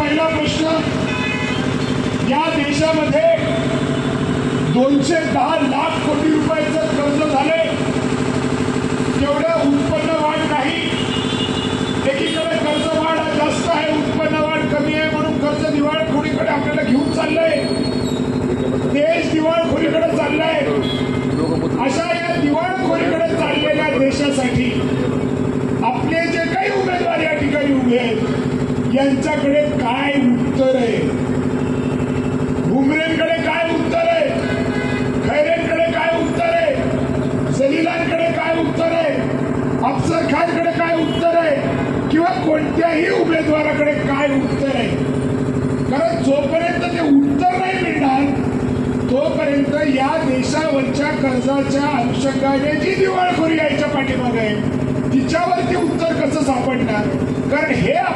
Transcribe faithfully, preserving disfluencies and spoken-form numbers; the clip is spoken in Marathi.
पहिला प्रश्न, या देशामध्ये दोनशे दहा लाख कोटी रुपयाचं कर्ज झाले, तेवढं उत्पन्न वाढ नाही. एकीकडे कर्ज वाढ जास्त आहे, उत्पन्न वाढ कमी आहे, म्हणून कर्ज दिवाळखोरीकडे आपल्याला घेऊन चाललंय. देश दिवाळखोरीकडे चाललाय. अशा या दिवाळखोरीकडे चाललेल्या देशासाठी आपले जे काही उमेदवार या ठिकाणी उभे आहेत यांच्याकडे काय उत्तर आहे? भुमरेंकडे काय उत्तर आहे? खैरेंकडे काय उत्तर आहे? जलीलांकडे काय उत्तर आहे? अफजल खानकडे काय उत्तर आहे? किंवा कोणत्याही उमेदवाराकडे काय उत्तर आहे? कारण जोपर्यंत ते उत्तर नाही मिळणार तोपर्यंत या देशावरच्या कर्जाच्या अनुषंगाने जी दिवाळखोरी यायच्या पाठीमागे आहे तिच्यावरती उत्तर कसं सापडणार? कारण हे